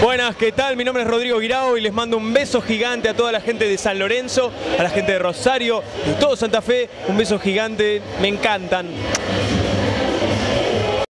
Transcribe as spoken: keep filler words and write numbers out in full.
Buenas, ¿qué tal? Mi nombre es Rodrigo Guirao y les mando un beso gigante a toda la gente de San Lorenzo, a la gente de Rosario, de todo Santa Fe. Un beso gigante, me encantan.